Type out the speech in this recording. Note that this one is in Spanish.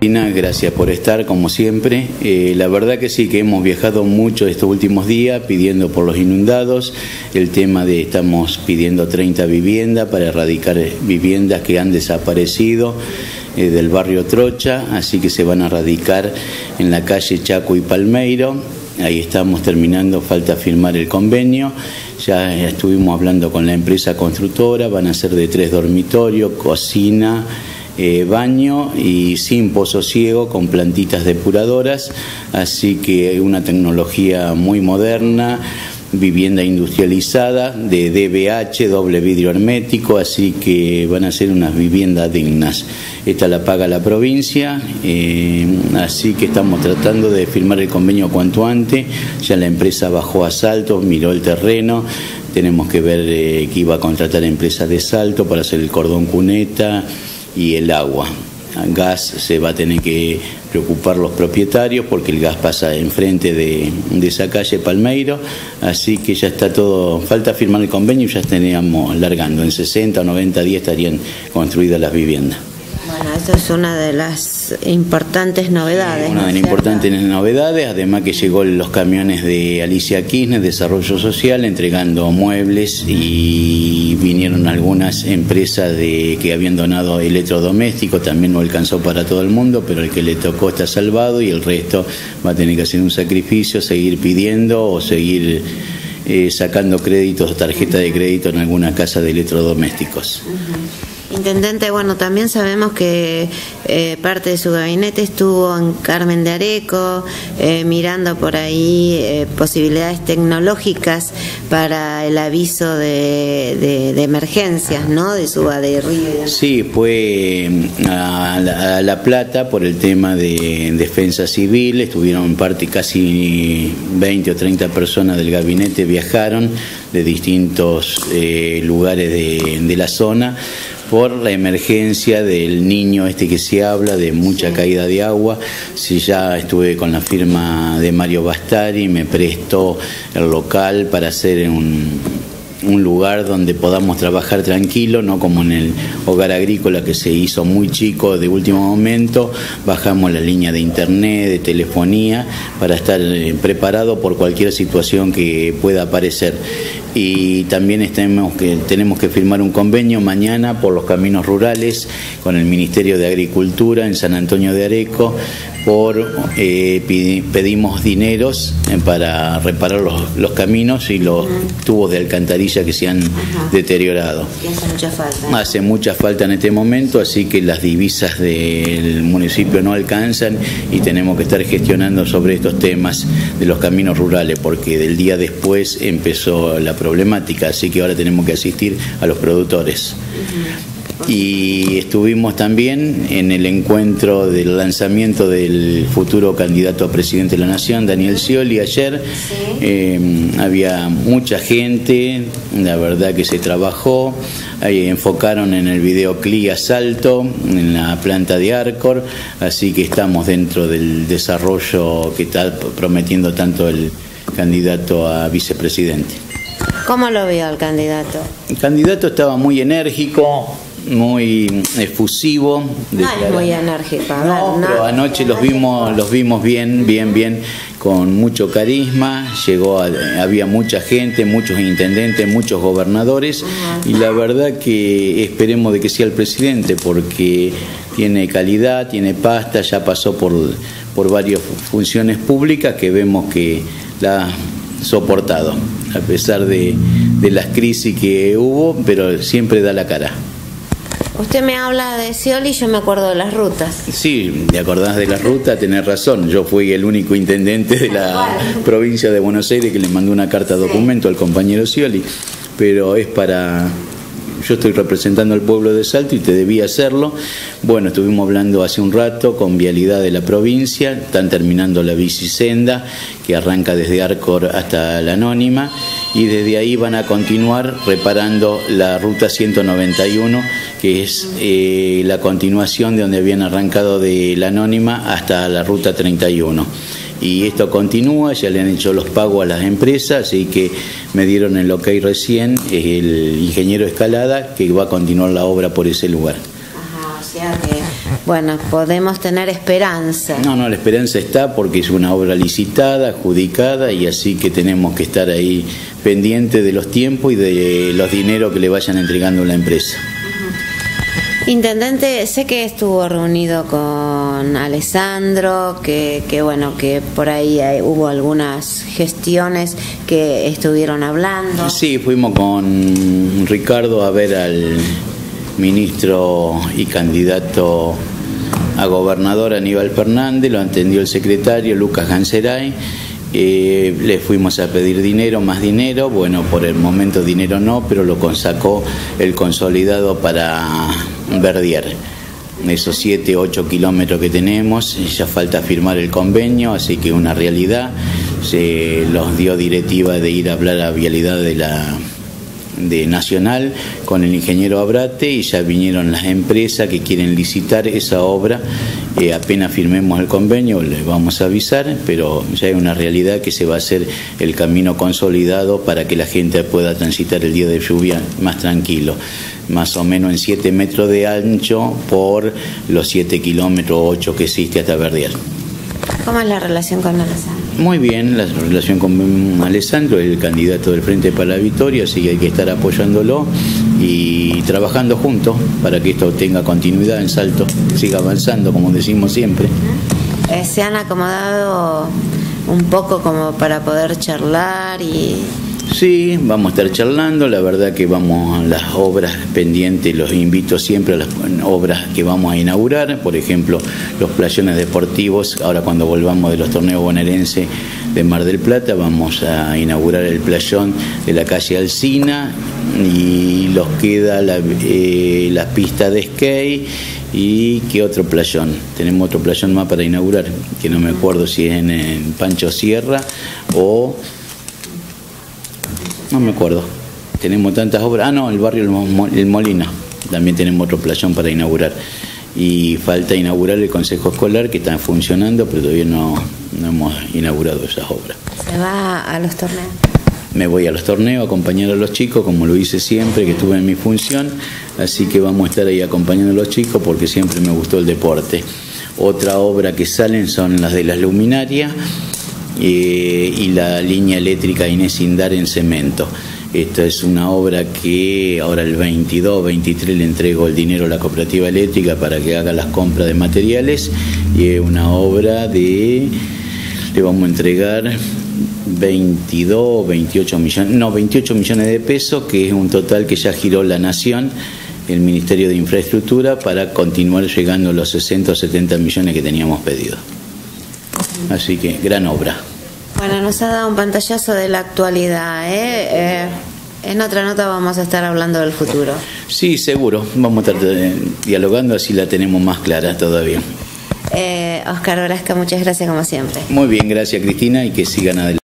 Gracias por estar, como siempre. La verdad que sí, que hemos viajado mucho estos últimos días pidiendo por los inundados. El tema de estamos pidiendo 30 viviendas para erradicar viviendas que han desaparecido del barrio Trocha, así que se van a radicar en la calle Chaco y Palmeiro. Ahí estamos terminando, falta firmar el convenio. Ya estuvimos hablando con la empresa constructora, van a ser de 3 dormitorios, cocina, baño y sin pozo ciego, con plantitas depuradoras, así que una tecnología muy moderna, vivienda industrializada de DBH, doble vidrio hermético, así que van a ser unas viviendas dignas. Esta la paga la provincia, así que estamos tratando de firmar el convenio cuanto antes. Ya la empresa bajó a Salto, miró el terreno. Tenemos que ver que iba a contratar empresas de Salto para hacer el cordón cuneta y el agua. Gas se va a tener que preocupar los propietarios porque el gas pasa enfrente de esa calle Palmeiro, así que ya está todo, falta firmar el convenio y ya estaríamos largando, en 60 o 90 días estarían construidas las viviendas. Bueno, eso es una de las importantes novedades. Una de las importantes novedades, además que llegó los camiones de Alicia Kirchner, Desarrollo Social, entregando muebles, y vinieron algunas empresas que habían donado electrodomésticos. También no alcanzó para todo el mundo, pero el que le tocó está salvado y el resto va a tener que hacer un sacrificio, seguir pidiendo o seguir sacando créditos, tarjeta de crédito en alguna casa de electrodomésticos. Intendente, bueno, también sabemos que parte de su gabinete estuvo en Carmen de Areco, mirando por ahí posibilidades tecnológicas para el aviso de emergencias, ¿no? De suba de río. Sí, fue a La Plata por el tema de defensa civil. Estuvieron en parte casi 20 o 30 personas del gabinete, viajaron de distintos lugares de la zona por la emergencia del niño que se habla, de mucha caída de agua. Sí, ya estuve con la firma de Mario Bastari, me prestó el local para hacer un lugar donde podamos trabajar tranquilo, no como en el hogar agrícola que se hizo muy chico de último momento. Bajamos la línea de internet, de telefonía, para estar preparado por cualquier situación que pueda aparecer. Y también tenemos que firmar un convenio mañana por los caminos rurales con el Ministerio de Agricultura en San Antonio de Areco. Pedimos dineros para reparar los caminos y los tubos de alcantarilla que se han deteriorado. Que hace mucha falta. Hace mucha falta en este momento, así que las divisas del municipio no alcanzan y tenemos que estar gestionando sobre estos temas de los caminos rurales, porque del día después empezó la problemática, así que ahora tenemos que asistir a los productores. Y estuvimos también en el encuentro del lanzamiento del futuro candidato a presidente de la Nación, Daniel Scioli, ayer. Había mucha gente, la verdad que se trabajó. Ahí enfocaron en el videoclip a Salto, en la planta de Arcor, así que estamos dentro del desarrollo que está prometiendo tanto el candidato a vicepresidente. ¿Cómo lo vio el candidato? El candidato estaba muy enérgico, muy efusivo. No es muy enérgico. No, pero anoche los vimos bien, con mucho carisma. Había mucha gente, muchos intendentes, muchos gobernadores, y la verdad que esperemos de que sea el presidente, porque tiene calidad, tiene pasta, ya pasó por varias funciones públicas que vemos que la ha soportado, a pesar de las crisis que hubo, pero siempre da la cara. Usted me habla de Scioli y yo me acuerdo de las rutas. Sí, ¿te acordás de las rutas? Tenés razón. Yo fui el único intendente de la provincia de Buenos Aires que le mandó una carta documento al compañero Scioli, pero es para... Yo estoy representando al pueblo de Salto y te debía hacerlo. Bueno, estuvimos hablando hace un rato con Vialidad de la provincia. Están terminando la bicisenda que arranca desde Arcor hasta la Anónima, y desde ahí van a continuar reparando la ruta 191, que es la continuación de donde habían arrancado de la Anónima hasta la ruta 31. Y esto continúa, ya le han hecho los pagos a las empresas, así que me dieron el ok recién, el ingeniero Escalada, que va a continuar la obra por ese lugar. Ajá, o sea que bueno, podemos tener esperanza. No, la esperanza está porque es una obra licitada, adjudicada, y así que tenemos que estar ahí pendientes de los tiempos y de los dineros que le vayan entregando a la empresa. Intendente, sé que estuvo reunido con Alessandro, que bueno, que por ahí hubo algunas gestiones que estuvieron hablando. Sí, fuimos con Ricardo a ver al ministro y candidato a gobernador Aníbal Fernández, lo atendió el secretario Lucas Ganceray. Le fuimos a pedir dinero, más dinero, bueno, por el momento dinero no, pero lo sacó el consolidado para Verdier. Esos 7, 8 kilómetros que tenemos, ya falta firmar el convenio, así que una realidad. Se los dio directiva de ir a hablar a vialidad de Nacional con el ingeniero Abrate, y ya vinieron las empresas que quieren licitar esa obra. Apenas firmemos el convenio les vamos a avisar, pero ya hay una realidad que se va a hacer el camino consolidado para que la gente pueda transitar el día de lluvia más tranquilo, más o menos en 7 metros de ancho por los 7 kilómetros 8 que existe hasta Verdier. ¿Cómo es la relación con Alessandro? Muy bien, la relación con Alessandro, el candidato del Frente para la Victoria, así que hay que estar apoyándolo y trabajando juntos para que esto tenga continuidad en Salto, siga avanzando, como decimos siempre. ¿Se han acomodado un poco como para poder charlar y...? Sí, vamos a estar charlando, la verdad que vamos a las obras pendientes, los invito siempre a las obras que vamos a inaugurar, por ejemplo, los playones deportivos. Ahora cuando volvamos de los torneos bonaerenses de Mar del Plata vamos a inaugurar el playón de la calle Alsina, y los queda la pista de skate. ¿Y qué otro playón? Tenemos otro playón más para inaugurar, que no me acuerdo si es en Pancho Sierra o... no me acuerdo. Tenemos tantas obras. No, el barrio El Molina. También tenemos otro playón para inaugurar. Y falta inaugurar el Consejo Escolar, que está funcionando, pero todavía no hemos inaugurado esas obras. ¿Se va a los torneos? Me voy a los torneos a acompañar a los chicos, como lo hice siempre, que estuve en mi función. Así que vamos a estar ahí acompañando a los chicos porque siempre me gustó el deporte. Otra obra que salen son las de las luminarias y la línea eléctrica Inés Indar en cemento. Esta es una obra que ahora el 22, 23 le entrego el dinero a la cooperativa eléctrica para que haga las compras de materiales, y es una obra le vamos a entregar 28 millones de pesos, que es un total que ya giró la Nación, el Ministerio de Infraestructura, para continuar llegando a los 60 o 70 millones que teníamos pedido. Así que, gran obra. Bueno, nos ha dado un pantallazo de la actualidad, en otra nota vamos a estar hablando del futuro. Sí, seguro. Vamos a estar dialogando, así la tenemos más clara todavía. Oscar Orozca, muchas gracias como siempre. Muy bien, gracias Cristina, y que sigan adelante.